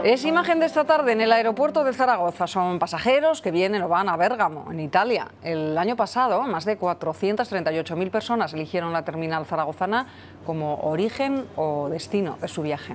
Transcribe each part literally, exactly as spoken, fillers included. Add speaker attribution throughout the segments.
Speaker 1: Es imagen de esta tarde en el aeropuerto de Zaragoza. Son pasajeros que vienen o van a Bérgamo, en Italia. El año pasado, más de cuatrocientas treinta y ocho mil personas eligieron la terminal zaragozana como origen o destino de su viaje.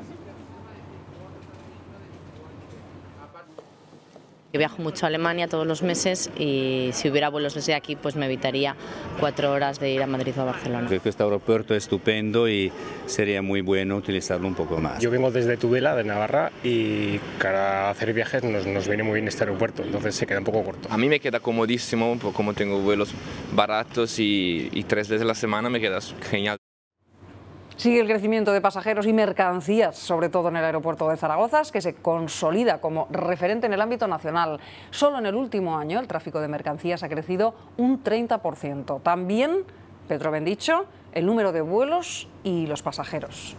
Speaker 2: Yo viajo mucho a Alemania todos los meses y si hubiera vuelos desde aquí pues me evitaría cuatro horas de ir a Madrid o a Barcelona.
Speaker 3: Creo que este aeropuerto es estupendo y sería muy bueno utilizarlo un poco más.
Speaker 4: Yo vengo desde Tudela, de Navarra, y para hacer viajes nos, nos viene muy bien este aeropuerto, entonces se queda un poco corto.
Speaker 5: A mí me queda comodísimo, como tengo vuelos baratos y, y tres veces a la semana me queda genial.
Speaker 1: Sigue el crecimiento de pasajeros y mercancías, sobre todo en el aeropuerto de Zaragoza, que se consolida como referente en el ámbito nacional. Solo en el último año el tráfico de mercancías ha crecido un treinta por ciento. También, Pedro Bendicho, el número de vuelos y los pasajeros.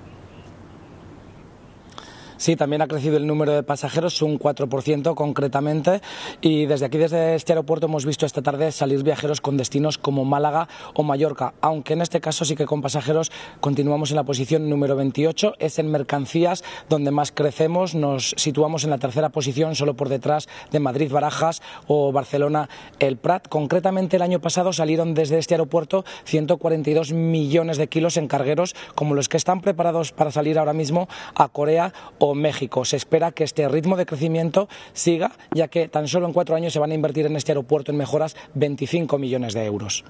Speaker 6: Sí, también ha crecido el número de pasajeros, un cuatro por ciento concretamente, y desde aquí, desde este aeropuerto, hemos visto esta tarde salir viajeros con destinos como Málaga o Mallorca, aunque en este caso sí que con pasajeros continuamos en la posición número veintiocho, es en mercancías donde más crecemos, nos situamos en la tercera posición, solo por detrás de Madrid, Barajas o Barcelona, el Prat. Concretamente el año pasado salieron desde este aeropuerto ciento cuarenta y dos millones de kilos en cargueros, como los que están preparados para salir ahora mismo a Corea o México. Se espera que este ritmo de crecimiento siga, ya que tan solo en cuatro años se van a invertir en este aeropuerto en mejoras veinticinco millones de euros.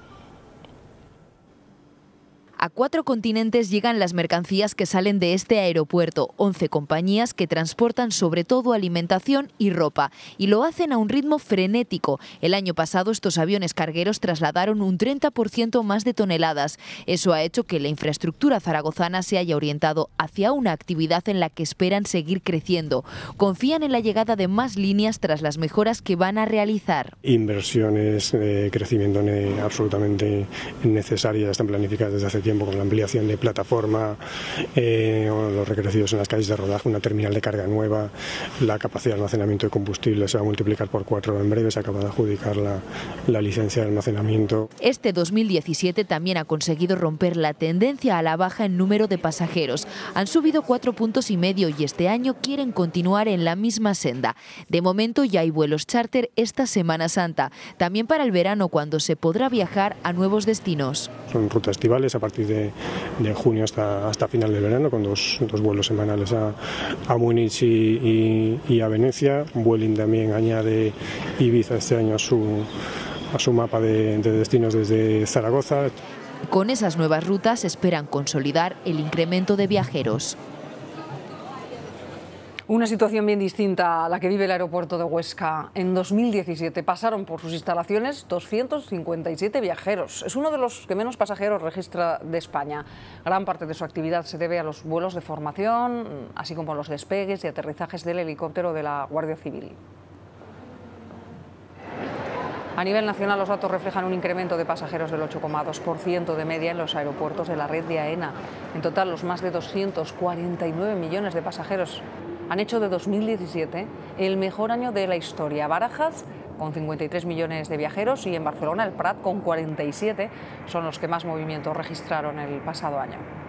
Speaker 7: A cuatro continentes llegan las mercancías que salen de este aeropuerto, once compañías que transportan sobre todo alimentación y ropa, y lo hacen a un ritmo frenético. El año pasado estos aviones cargueros trasladaron un treinta por ciento más de toneladas. Eso ha hecho que la infraestructura zaragozana se haya orientado hacia una actividad en la que esperan seguir creciendo. Confían en la llegada de más líneas tras las mejoras que van a realizar.
Speaker 4: Inversiones de crecimiento absolutamente necesarias, están planificadas desde hace tiempo, con la ampliación de plataforma, eh, los requeridos en las calles de rodaje, una terminal de carga nueva, la capacidad de almacenamiento de combustible se va a multiplicar por cuatro en breve, se acaba de adjudicar la, la licencia de almacenamiento.
Speaker 7: Este dos mil diecisiete también ha conseguido romper la tendencia a la baja en número de pasajeros. Han subido cuatro puntos y medio y este año quieren continuar en la misma senda. De momento ya hay vuelos charter esta Semana Santa, también para el verano, cuando se podrá viajar a nuevos destinos.
Speaker 4: Son rutas estivales a partir de, de junio hasta, hasta final del verano, con dos, dos vuelos semanales a, a Múnich y, y, y a Venecia. Vueling también añade Ibiza este año a su, a su mapa de, de destinos desde Zaragoza.
Speaker 7: Con esas nuevas rutas esperan consolidar el incremento de viajeros.
Speaker 1: Una situación bien distinta a la que vive el aeropuerto de Huesca. En dos mil diecisiete pasaron por sus instalaciones doscientos cincuenta y siete viajeros. Es uno de los que menos pasajeros registra de España. Gran parte de su actividad se debe a los vuelos de formación, así como los despegues y aterrizajes del helicóptero de la Guardia Civil. A nivel nacional, los datos reflejan un incremento de pasajeros del ocho coma dos por ciento de media en los aeropuertos de la red de AENA. En total, los más de doscientos cuarenta y nueve millones de pasajeros han hecho de dos mil diecisiete el mejor año de la historia. Barajas, con cincuenta y tres millones de viajeros, y en Barcelona el Prat, con cuarenta y siete, son los que más movimiento registraron el pasado año.